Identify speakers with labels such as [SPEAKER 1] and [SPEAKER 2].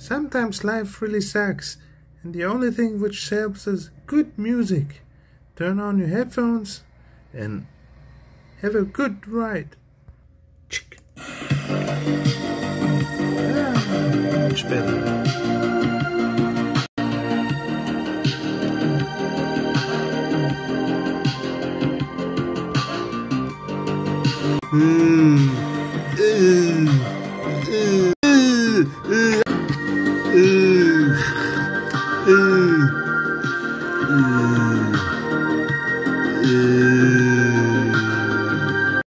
[SPEAKER 1] Sometimes life really sucks, and the only thing which helps is good music. Turn on your headphones and have a good ride. Später.